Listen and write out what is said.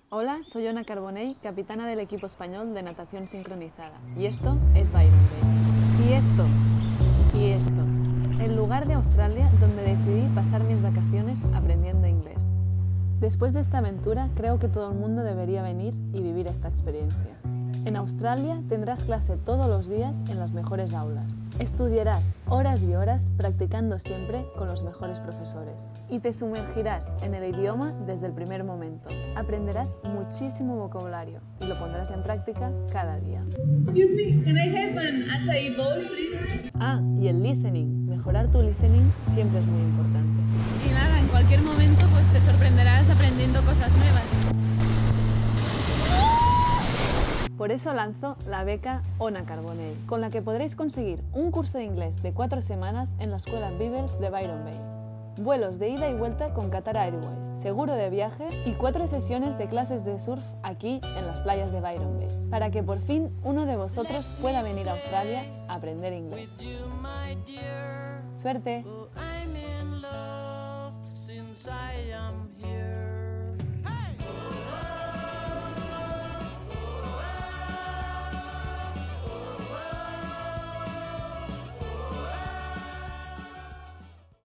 Hola, soy Ona Carbonell, capitana del equipo español de natación sincronizada. Y esto es Byron Bay. Y esto. El lugar de Australia donde decidí pasar mis vacaciones aprendiendo inglés. Después de esta aventura, creo que todo el mundo debería venir y vivir esta experiencia. En Australia tendrás clase todos los días en las mejores aulas. Estudiarás horas y horas practicando siempre con los mejores profesores. Y te sumergirás en el idioma desde el primer momento. Aprenderás muchísimo vocabulario y lo pondrás en práctica cada día. Excuse me, can I have an acai bowl, please? Ah, y el listening. Mejorar tu listening siempre es muy importante. Y nada, en cualquier momento pues te sorprenderás aprendiendo cosas nuevas. Por eso lanzo la beca Ona Carbonell, con la que podréis conseguir un curso de inglés de 4 semanas en la escuela Bibels de Byron Bay. Vuelos de ida y vuelta con Qatar Airways, seguro de viaje y 4 sesiones de clases de surf aquí en las playas de Byron Bay, para que por fin uno de vosotros pueda venir a Australia a aprender inglés. ¡Suerte!